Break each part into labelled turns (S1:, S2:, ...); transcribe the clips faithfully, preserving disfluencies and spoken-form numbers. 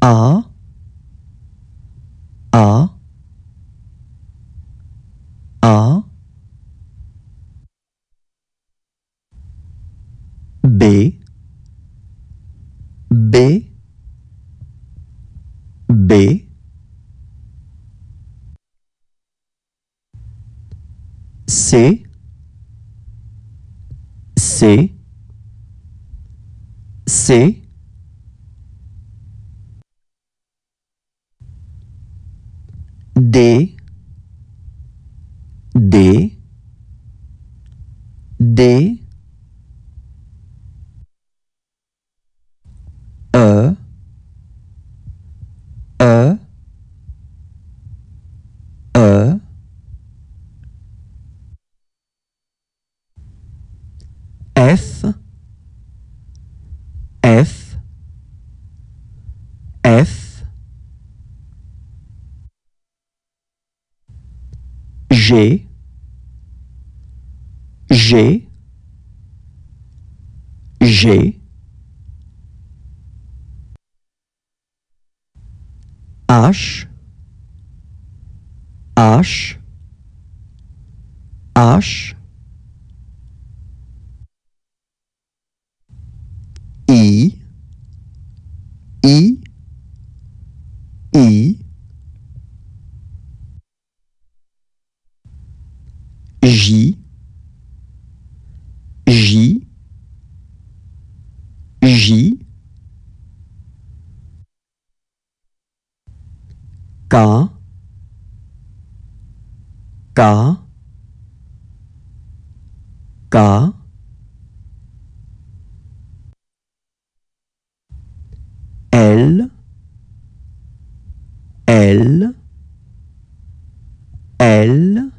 S1: A, A, A, B, B, B, C, C, C, D, D, D, E, E, E, F, F, F, G, G, G, H, H, H, I, I, I, J, J, J, K, K, K, L, L, L,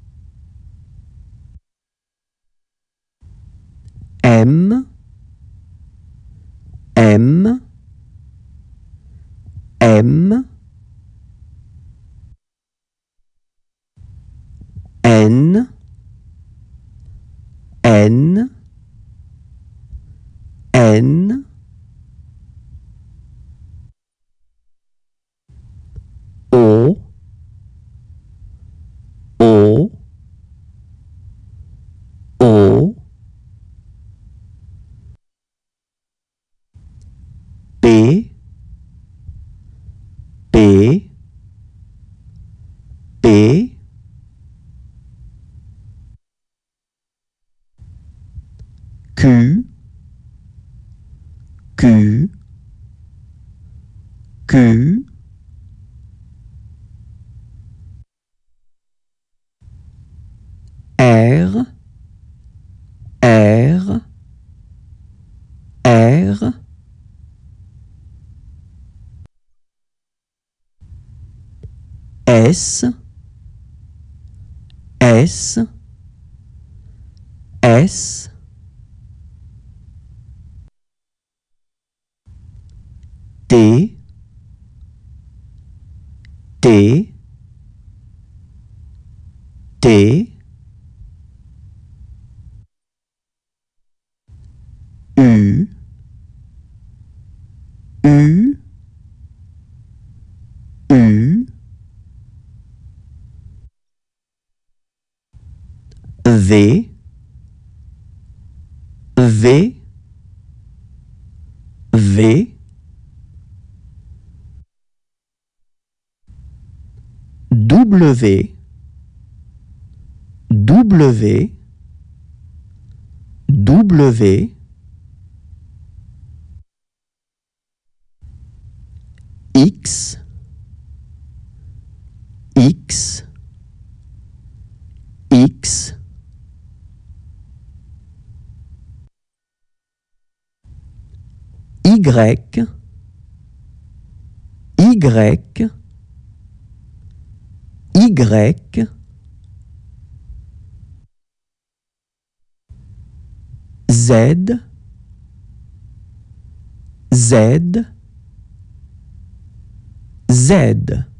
S1: M, M, M, N, N, N, O, O, O, P, P, P, Q, Q, Q, R, R, R, S, S, S, T, T, T, U, U, U, V, V, V, W, W, W, X, X, X, Y, Y, Y, Z, Z, Z.